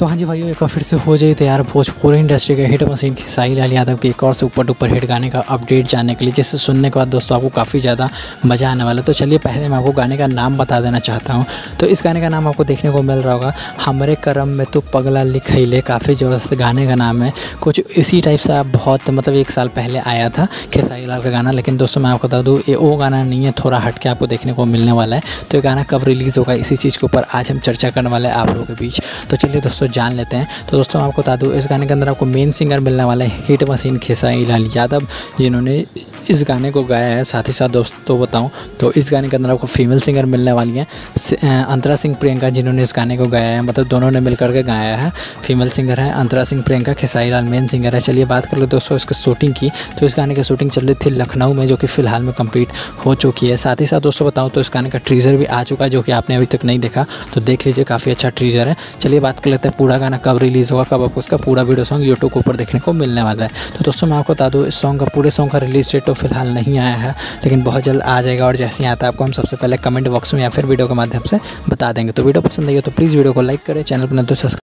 तो हाँ जी भाइयों, एक बार फिर से हो जाइए तैयार भोजपुरी इंडस्ट्री के हिट मशीन खेसारी लाल यादव के एक और से ऊपर हिट गाने का अपडेट जानने के लिए, जिसे सुनने के बाद दोस्तों आपको काफ़ी ज़्यादा मज़ा आने वाला है। तो चलिए पहले मैं आपको गाने का नाम बता देना चाहता हूँ। तो इस गाने का नाम आपको देखने को मिल रहा होगा, हमरे करम में तो पगला लिखैले। काफ़ी ज़बरदस्त गाने का नाम है। कुछ इसी टाइप से बहुत मतलब 1 साल पहले आया था खेसारी लाल का गाना, लेकिन दोस्तों मैं आपको बता दूँ ये वो गाना नहीं है, थोड़ा हट के आपको देखने को मिलने वाला है। तो ये गाना कब रिलीज़ होगा, इसी चीज़ के ऊपर आज हम चर्चा करने वाले हैं आप लोगों के बीच। तो चलिए दोस्तों जान लेते हैं। तो दोस्तों मैं आपको बता दूँ इस गाने के अंदर आपको मेन सिंगर मिलने वाला है हिट मशीन खेसारी लाल यादव, जिन्होंने इस गाने को गाया है। साथ ही साथ दोस्तों बताऊं तो इस गाने के अंदर आपको फीमेल सिंगर मिलने वाली है अंतरा सिंह प्रियंका, जिन्होंने इस गाने को गाया है। मतलब दोनों ने मिलकर के गाया है। फीमेल सिंगर है अंतरा सिंह प्रियंका, खेसारी लाल मेन सिंगर है। चलिए बात कर लो दोस्तों इसकी शूटिंग की। तो इस गाने की शूटिंग चल रही थी लखनऊ में, जो कि फ़िलहाल में कंप्लीट हो चुकी है। साथ ही साथ दोस्तों बताऊँ तो इस गाने का ट्रीजर भी आ चुका है, जो कि आपने अभी तक नहीं देखा तो देख लीजिए, काफ़ी अच्छा ट्रीजर है। चलिए बात कर लेते हैं पूरा गाना कब रिलीज़ होगा, कब आपको इसका पूरा वीडियो सॉन्ग यूट्यूब के ऊपर देखने को मिलने वाला है। तो दोस्तों मैं आपको बता दूँ इस पूरे सॉन्ग का रिलीज डेट तो फिलहाल नहीं आया है, लेकिन बहुत जल्द आ जाएगा। और जैसे ही आता है आपको हम सबसे पहले कमेंट बॉक्स में या फिर वीडियो के माध्यम से बता देंगे। तो वीडियो पसंद आई हो तो प्लीज़ वीडियो को लाइक करें, चैनल पर न तो सब्सक्राइब